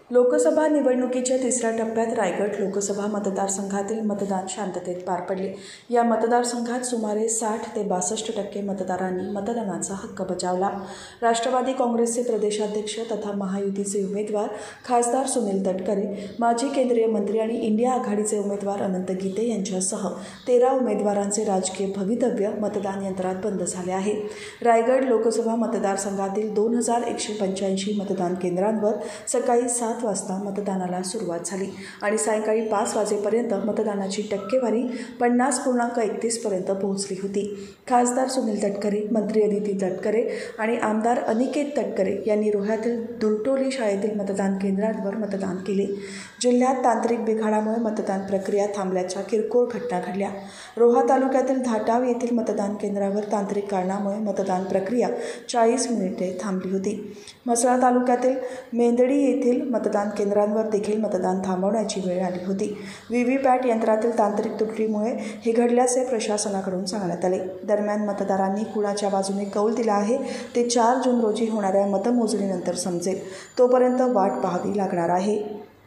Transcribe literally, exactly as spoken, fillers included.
लोकसभा निवडणुकीच्या तिसऱ्या टप्प्यात रायगड लोकसभा मतदारसंघातील मतदान शांततेत पार पडले. या मतदारसंघात सुमारे साठ ते बासष्ट टक्के मतदारांनी मतदानाचा हक्क बजावला. राष्ट्रवादी काँग्रेसचे प्रदेशाध्यक्ष तथा महायुतीचे उमेदवार खासदार सुनील तटकरे, माजी केंद्रीय मंत्री आणि इंडिया आघाडीचे उमेदवार अनंत गीते यांच्यासह तेरा उमेदवारांचे राजकीय भवितव्य मतदान यंत्रात बंद झाले आहे. रायगड लोकसभा मतदारसंघातील दोन हजार एकशे पंच्याऐंशी मतदान केंद्रांवर सकाळी सात वाजता मतदानाला सुरुवात झाली आणि सायंकाळी पाच वाजेपर्यंत मतदानाची टक्केवारी पन्नास पूर्णांक एकतीस पर्यंत पोहोचली होती. खासदार सुनील तटकरे, मंत्री अदिती तटकरे आणि आमदार अनिकेत तटकरे यांनी रोह्यातील दुर्टोली शाळेतील मतदान केंद्रांवर मतदान केले. जिल्ह्यात तांत्रिक बिघाडामुळे मतदान प्रक्रिया थांबल्याच्या किरकोळ घटना घडल्या. रोहा तालुक्यातील धाटाव येथील मतदान केंद्रावर तांत्रिक कारणामुळे मतदान प्रक्रिया चाळीस मिनिटे थांबली होती. म्हसळा तालुक्यातील मेंदडी येथील मतदान केंद्रांवर देखील मतदान थांबवण्याची वेळ आली होती. व्हीव्हीपॅट यंत्रातील तांत्रिक त्रुटीमुळे हे घडल्याचे प्रशासनाकडून सांगण्यात आले. दरम्यान मतदारांनी कुणाच्या बाजूने कौल दिला आहे ते चार जून रोजी होणाऱ्या मतमोजणीनंतर समजेल. तोपर्यंत वाट पाहावी लागणार आहे.